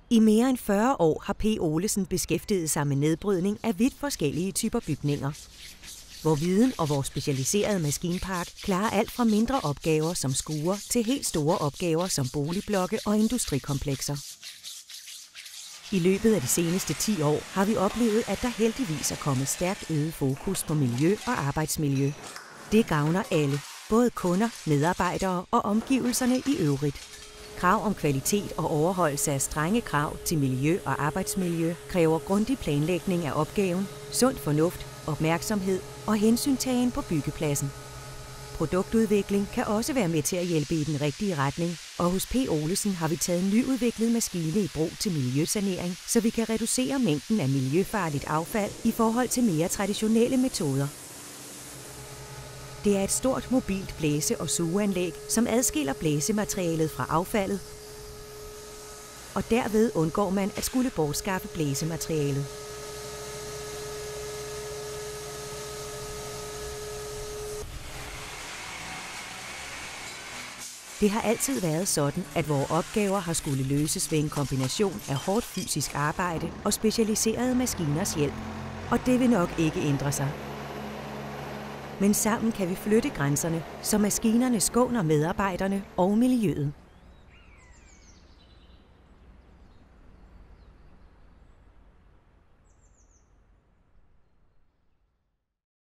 I mere end 40 år har P. Olesen beskæftiget sig med nedbrydning af vidt forskellige typer bygninger. Vor viden og vores specialiserede maskinpark klarer alt fra mindre opgaver som skure til helt store opgaver som boligblokke og industrikomplekser. I løbet af de seneste 10 år har vi oplevet, at der heldigvis er kommet stærkt øget fokus på miljø og arbejdsmiljø. Det gavner alle, både kunder, medarbejdere og omgivelserne i øvrigt. Krav om kvalitet og overholdelse af strenge krav til miljø og arbejdsmiljø kræver grundig planlægning af opgaven, sund fornuft, opmærksomhed og hensyntagen på byggepladsen. Produktudvikling kan også være med til at hjælpe i den rigtige retning, og hos P. Olesen har vi taget en nyudviklet maskine i brug til miljøsanering, så vi kan reducere mængden af miljøfarligt affald i forhold til mere traditionelle metoder. Det er et stort mobilt blæse- og sugeanlæg, som adskiller blæsematerialet fra affaldet, og derved undgår man at skulle bortskaffe blæsematerialet. Det har altid været sådan, at vores opgaver har skulle løses ved en kombination af hårdt fysisk arbejde og specialiserede maskiners hjælp, og det vil nok ikke ændre sig. Men sammen kan vi flytte grænserne, så maskinerne skåner medarbejderne og miljøet.